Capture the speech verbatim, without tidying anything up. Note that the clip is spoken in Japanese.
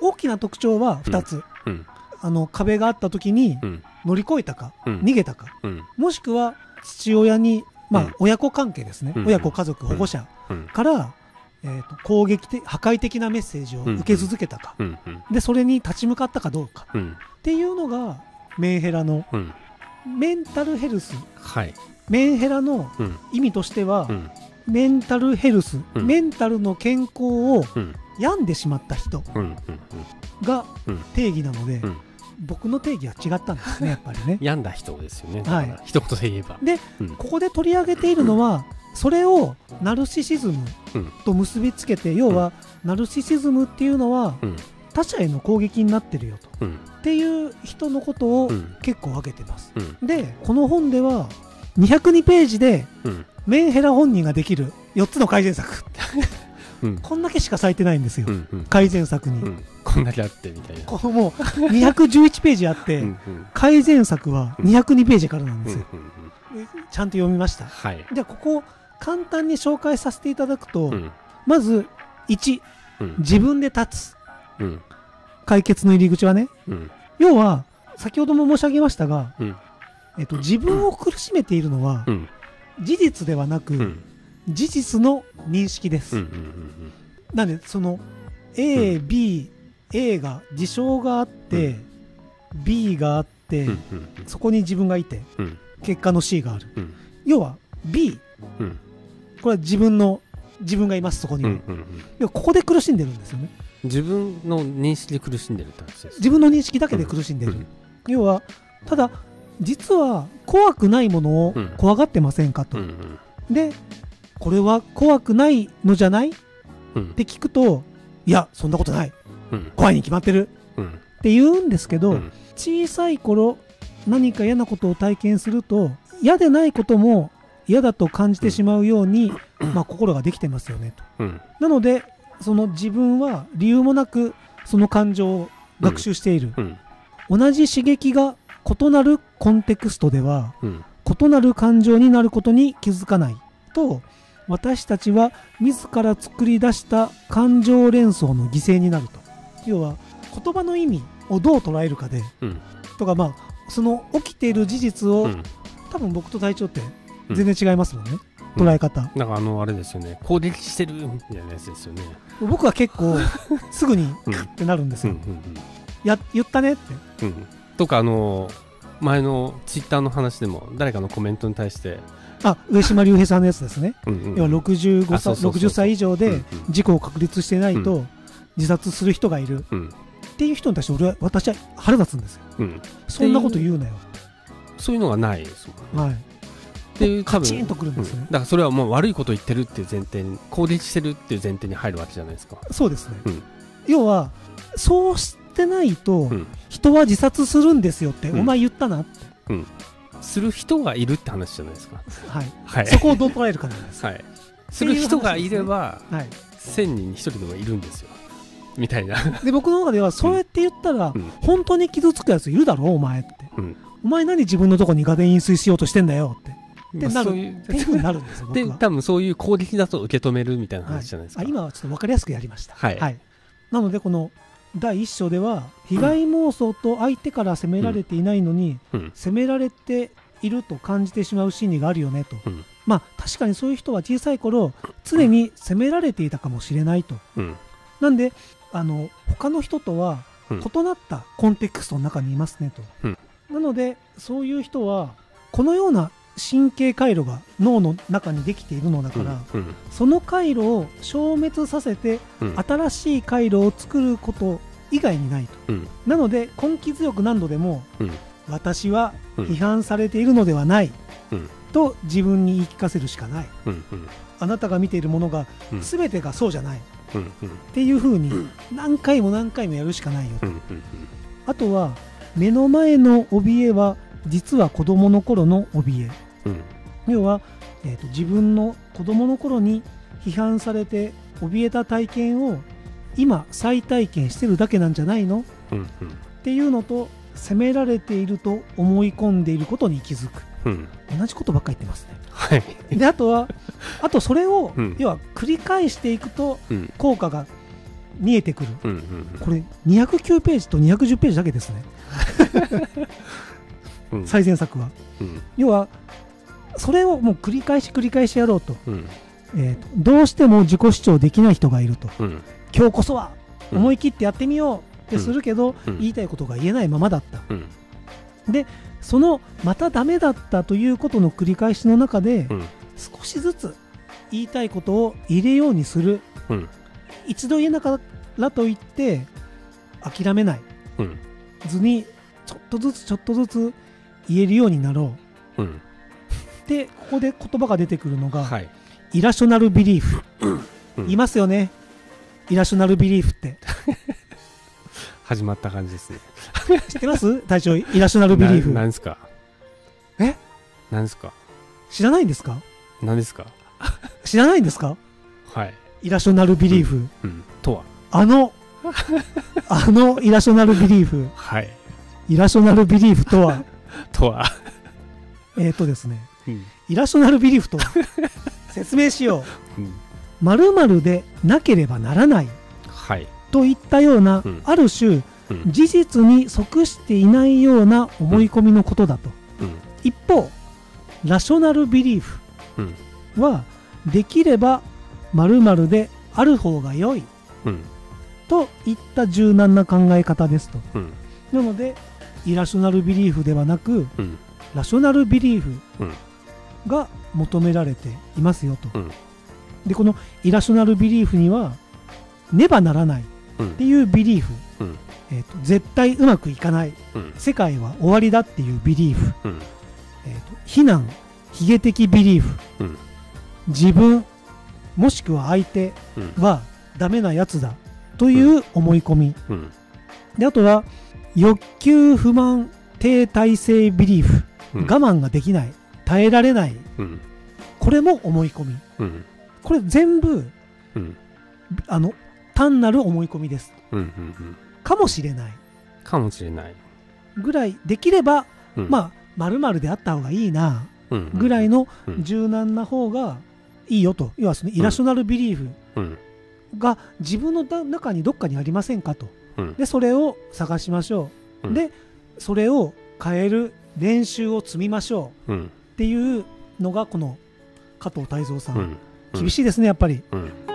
大きな特徴はふたつ、 うんうん、 あの壁があった時に乗り越えたか、うん、逃げたか、うん、もしくは父親に、まあうん、親子関係ですね、うん、親子家族保護者から、うんえー、と攻撃的破壊的なメッセージを受け続けたか、うんうん、でそれに立ち向かったかどうか、うん、っていうのがメンヘラの、うん、メンタルヘルス、はい、メンヘラの意味としては、うん、メンタルヘルス、うん、メンタルの健康を病んでしまった人が定義なので、うんうん、僕の定義は違ったんですね、やっぱりね。 病んだ人ですよね、だから一言で言えば。 で、うん、ここで取り上げているのはそれをナルシシズムと結びつけて、うん、要はナルシシズムっていうのは、うん、他者への攻撃になってるよと、うん、っていう人のことを結構挙げてます、うん、でこの本ではにひゃくにページで、うん、メンヘラ本人ができるよっつの改善策、うん、こんだけしか咲いてないんですよ、うんうん、改善策に、うん、 こんだけあってみたいな。 このもうにひゃくじゅういちページあってうん、うん、改善策はにひゃくにページからなんですよ、うんうんうん、ちゃんと読みました、はい、でここ簡単に紹介させていただくと、うん、まずいち、うん、自分で立つ、うん、解決の入り口はね、うん、要は先ほども申し上げましたが、うんえっと、自分を苦しめているのは、うん、事実ではなく、うん、事実の認識です、うんうんうんうん、なんでその A、うん、B、A が事象があって、うん、B があって、うんうんうん、そこに自分がいて、うん、結果の C がある、うん、要は B、うん、これは自分の自分がいますそこには、うんうんうん、要はここで苦しんでるんですよね。 自分の認識で苦しんでるって話です。 自分の認識だけで苦しんでる、うんうん、要はただ実は怖くないものを怖がってませんかと、うんうんうん、でこれは怖くないのじゃない、うん、って聞くといやそんなことない、うん、怖いに決まってる、うん、って言うんですけど、うん、小さい頃何か嫌なことを体験すると嫌でないことも嫌だと感じてしまうように、うんまあ、心ができてますよねと、うん、なのでその自分は理由もなくその感情を学習している、うんうん、同じ刺激が異なるコンテクストでは、うん、異なる感情になることに気づかないと私たちは自ら作り出した感情連想の犠牲になると。要は言葉の意味をどう捉えるかで、うん、とかまあその起きている事実を、うん、多分僕と隊長って全然違いますもんね、うん、捉え方。 なんかあのあれですよね、攻撃してるみたいなやつですよね。 僕は結構すぐにクッてなるんですよ、うんうんうんうん、や言ったねって、 うん、とかあの前のツイッターの話でも誰かのコメントに対してあ上島竜兵さんのやつですね、うんうん、要はろくじゅうごさいろくじゅっさい以上で事故を確立してないと自殺する人がいる、うん、っていう人に対して俺は私は腹立つんですよ、うん、そんなこと言うなよ。 そういうのがないですもんね、はい、 っていうカチンとくるんですね、 うん、だからそれはもう悪いこと言ってるっていう前提に攻撃してるっていう前提に入るわけじゃないですか。 そうですね、うん、要はそうしてないと人は自殺するんですよって、うん、お前言ったなって、うん、 する人がいるって話じゃないですか、 はいはい、そこをどう捉えるかなんです、はい、 する人がいれば、ねはい、せんにんにひとりでもいるんですよみたいな。で僕の中ではそうやって言ったら、うん、本当に傷つくやついるだろうお前って、うん、お前何自分のとこにガデ飲水しようとしてんだよってってなる、そういうっていう風になるんですよ僕は。 で多分そういう攻撃だと受け止めるみたいな話じゃないですか、 はい、あ今はちょっと分かりやすくやりました、はいはい、なのでこのだいいっ章では被害妄想と相手から責められていないのに、うん、責められていると感じてしまう心理があるよねと、うん、まあ確かにそういう人は小さい頃常に責められていたかもしれないと、うん、なんであの他の人とは異なったコンテクストの中にいますねと、うん、なのでそういう人はこのような神経回路が脳の中にできているのだから、うんうん、その回路を消滅させて、うん、新しい回路を作ること以外にないと、うん、なので根気強く何度でも、うん、私は批判されているのではない、うん、と自分に言い聞かせるしかない、うんうん、あなたが見ているものが全てがそうじゃない、うんうん、っていう風に何回も何回もやるしかないよと、うんうんうん、あとは目の前の怯えは実は子供の頃の怯え、うん、要は、えーと、自分の子供の頃に批判されて怯えた体験を今再体験してるだけなんじゃないの、うんうん、っていうのと責められていると思い込んでいることに気づく、うん、同じことばっかり言ってますね、はい、であとはあとそれを、うん、要は繰り返していくと効果が見えてくる、 うんうんうん、 これにひゃくきゅうページとにひゃくじゅうページだけですね、うん、最善策は、うん、要はそれをもう繰り返し繰り返しやろうと、うんえー、とどうしても自己主張できない人がいると、うん、今日こそは思い切ってやってみようってするけど、うん、言いたいことが言えないままだった、うん、でそのまたダメだったということの繰り返しの中で、うん、少しずつ言いたいことを入れようにする、うん、一度言えなかったと言って諦めない、うん、ずにちょっとずつちょっとずつ言えるようになろう、うん、でここで言葉が出てくるのが、はい、イラショナルビリーフ、うん、いますよね、イラショナルビリーフって始まった感じですね知ってます隊長、イラショナルビリーフな、なんですか、 えなんですか、 知らないんですか、 なんですか知らないんですか、 はい、 イラショナルビリーフ、うんうん、とはあのあのイラショナルビリーフ、 はい、 イラショナルビリーフとはとはえっとですね、うん、イラショナルビリーフとは説明しよう、うん、〇〇でなければならない、はい、といったような、うん、ある種、うん、事実に即していないような思い込みのことだと、うん、一方ラショナルビリーフは、うん、できれば〇〇である方が良い、うん、といった柔軟な考え方ですと、うん、なのでイラショナルビリーフではなく、うん、ラショナルビリーフが求められていますよと、うん、でこのイラショナルビリーフにはねばならないっていうビリーフ、うんえー、と絶対うまくいかない、うん、世界は終わりだっていうビリーフ、うんえー、と非難卑下的ビリーフ、うん、自分もしくは相手はダメなやつだという思い込み、うん、であとは欲求不満低耐性ビリーフ、うん、我慢ができない耐えられない、うん、これも思い込み、うん、これ全部、うん、あの単なる思い込みです、うんうんうん、かもしれないかもしれないぐらいできれば、うん、まあ〇〇であった方がいいなぐらいの柔軟な方がいいよと、要はそのイラショナルビリーフが自分の中にどっかにありませんかと、うん、でそれを探しましょう、うん、でそれを変える練習を積みましょうっていうのがこの加藤泰造さん、うん、厳しいですねやっぱり、うん、